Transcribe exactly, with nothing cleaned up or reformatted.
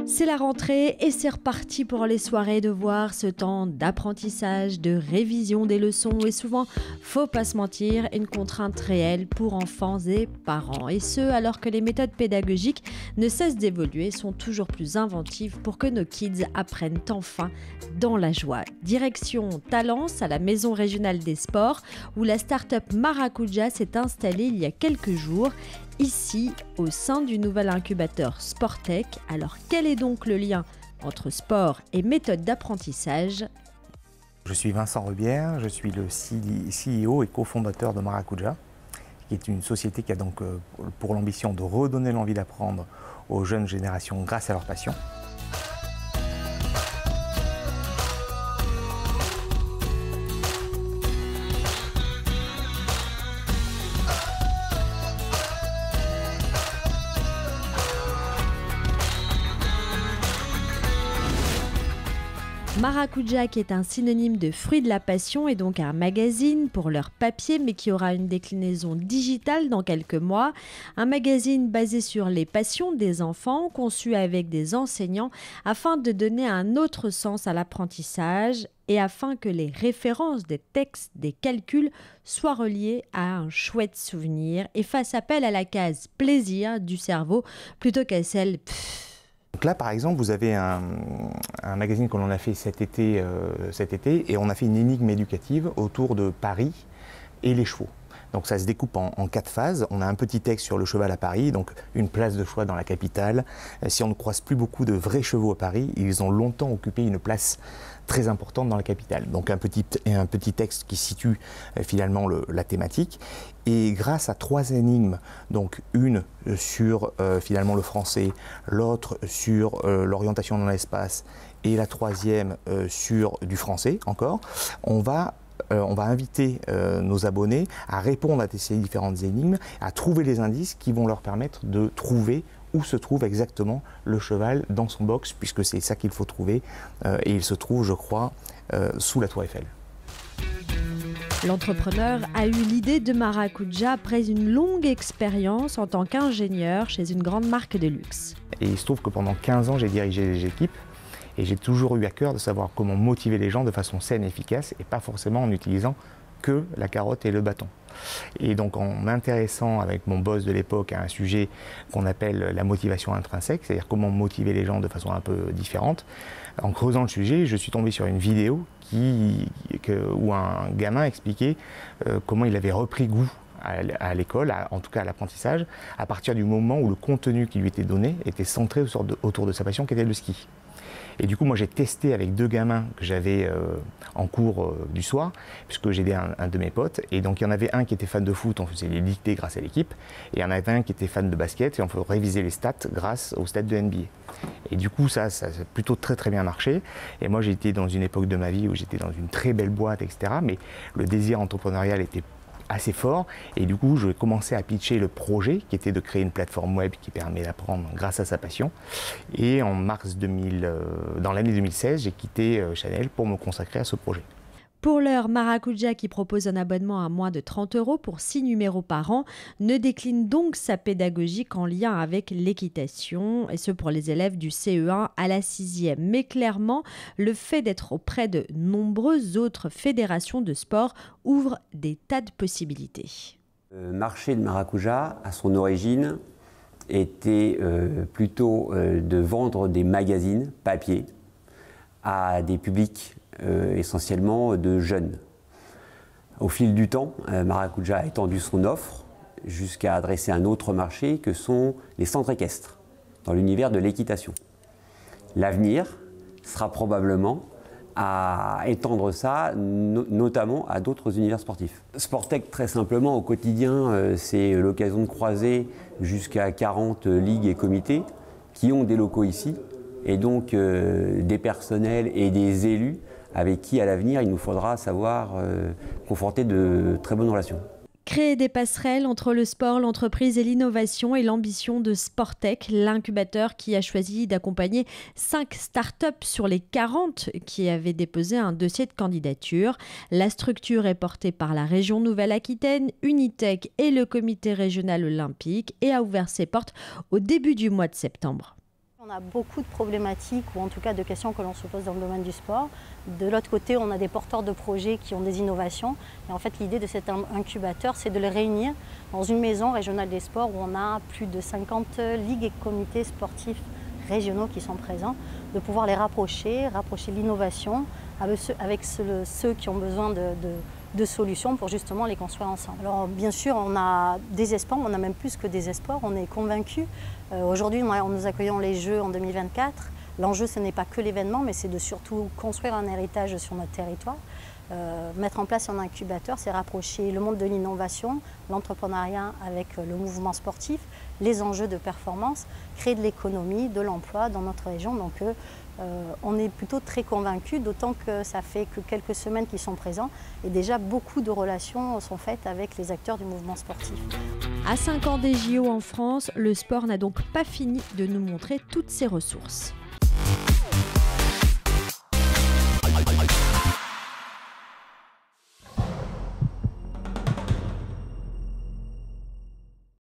C'est la rentrée et c'est reparti pour les soirées devoirs, ce temps d'apprentissage, de révision des leçons et souvent, faut pas se mentir, une contrainte réelle pour enfants et parents. Et ce, alors que les méthodes pédagogiques ne cessent d'évoluer, sont toujours plus inventives pour que nos kids apprennent enfin dans la joie. Direction Talence, à la Maison régionale des sports, où la start-up Maracuja s'est installée il y a quelques jours. Ici, au sein du nouvel incubateur Sportec. Alors, quel est donc le lien entre sport et méthode d'apprentissage ? Je suis Vincent Rebière, je suis le C E O et cofondateur de Maracuja, qui est une société qui a donc pour l'ambition de redonner l'envie d'apprendre aux jeunes générations grâce à leur passion. Maracuja, qui est un synonyme de fruit de la passion, est donc un magazine pour leur papier, mais qui aura une déclinaison digitale dans quelques mois. Un magazine basé sur les passions des enfants, conçu avec des enseignants, afin de donner un autre sens à l'apprentissage et afin que les références des textes, des calculs, soient reliées à un chouette souvenir et fassent appel à la case plaisir du cerveau plutôt qu'à celle pfff. Donc là, par exemple, vous avez un, un magazine que l'on a fait cet été, euh, cet été et on a fait une énigme éducative autour de Paris et les chevaux. Donc ça se découpe en, en quatre phases. On a un petit texte sur le cheval à Paris, donc une place de choix dans la capitale. Si on ne croise plus beaucoup de vrais chevaux à Paris, ils ont longtemps occupé une place très importante dans la capitale. Donc un petit, un petit texte qui situe euh, finalement le, la thématique. Et grâce à trois énigmes, donc une sur euh, finalement le français, l'autre sur euh, l'orientation dans l'espace et la troisième euh, sur du français encore, on va Euh, on va inviter euh, nos abonnés à répondre à ces différentes énigmes, à trouver les indices qui vont leur permettre de trouver où se trouve exactement le cheval dans son box, puisque c'est ça qu'il faut trouver, euh, et il se trouve, je crois, euh, sous la Tour Eiffel. L'entrepreneur a eu l'idée de Maracuja après une longue expérience en tant qu'ingénieur chez une grande marque de luxe. Et il se trouve que pendant quinze ans, j'ai dirigé les équipes. Et j'ai toujours eu à cœur de savoir comment motiver les gens de façon saine et efficace et pas forcément en utilisant que la carotte et le bâton. Et donc en m'intéressant avec mon boss de l'époque à un sujet qu'on appelle la motivation intrinsèque, c'est-à-dire comment motiver les gens de façon un peu différente, en creusant le sujet, je suis tombé sur une vidéo qui, que, où un gamin expliquait euh, comment il avait repris goût à l'école, en tout cas à l'apprentissage, à partir du moment où le contenu qui lui était donné était centré autour de sa passion qui était le ski. Et du coup, moi j'ai testé avec deux gamins que j'avais euh, en cours euh, du soir, puisque j'ai aidé un, un de mes potes, et donc il y en avait un qui était fan de foot, on faisait les dictées grâce à l'équipe, et il y en avait un qui était fan de basket, et on faisait réviser les stats grâce au stats de N B A. Et du coup, ça, ça a plutôt très très bien marché, et moi j'étais dans une époque de ma vie où j'étais dans une très belle boîte, et cetera, mais le désir entrepreneurial était assez fort, et du coup je commençais à pitcher le projet qui était de créer une plateforme web qui permet d'apprendre grâce à sa passion. Et en mars deux mille, euh, dans l'année deux mille seize, j'ai quitté euh, Chanel pour me consacrer à ce projet. Pour l'heure, Maracuja, qui propose un abonnement à moins de trente euros pour six numéros par an, ne décline donc sa pédagogie qu'en lien avec l'équitation, et ce pour les élèves du C E un à la sixième. Mais clairement, le fait d'être auprès de nombreuses autres fédérations de sport ouvre des tas de possibilités. Le marché de Maracuja, à son origine, était euh, plutôt euh, de vendre des magazines papier à des publics Euh, essentiellement de jeunes. Au fil du temps, euh, Maracuja a étendu son offre jusqu'à adresser un autre marché que sont les centres équestres, dans l'univers de l'équitation. L'avenir sera probablement à étendre ça, no notamment à d'autres univers sportifs. Sportec, très simplement, au quotidien, euh, c'est l'occasion de croiser jusqu'à quarante ligues et comités qui ont des locaux ici, et donc euh, des personnels et des élus avec qui, à l'avenir, il nous faudra savoir euh, conforter de très bonnes relations. Créer des passerelles entre le sport, l'entreprise et l'innovation est l'ambition de Sportec, l'incubateur qui a choisi d'accompagner cinq startups sur les quarante qui avaient déposé un dossier de candidature. La structure est portée par la région Nouvelle-Aquitaine, Unitec et le comité régional olympique et a ouvert ses portes au début du mois de septembre. On a beaucoup de problématiques, ou en tout cas de questions que l'on se pose dans le domaine du sport. De l'autre côté, on a des porteurs de projets qui ont des innovations. Et en fait, l'idée de cet incubateur, c'est de les réunir dans une maison régionale des sports où on a plus de cinquante ligues et comités sportifs régionaux qui sont présents, de pouvoir les rapprocher, rapprocher l'innovation avec ceux, avec ceux, ceux qui ont besoin de, de, de solutions pour justement les construire ensemble. Alors bien sûr, on a des espoirs, on a même plus que des espoirs, on est convaincus. Euh, Aujourd'hui, nous accueillons les Jeux en deux mille vingt-quatre. L'enjeu, ce n'est pas que l'événement, mais c'est de surtout construire un héritage sur notre territoire. Euh, mettre en place un incubateur, c'est rapprocher le monde de l'innovation, l'entrepreneuriat avec le mouvement sportif, les enjeux de performance, créer de l'économie, de l'emploi dans notre région. Donc euh, on est plutôt très convaincus, d'autant que ça fait que quelques semaines qu'ils sont présents et déjà beaucoup de relations sont faites avec les acteurs du mouvement sportif. À cinq ans des J O en France, le sport n'a donc pas fini de nous montrer toutes ses ressources.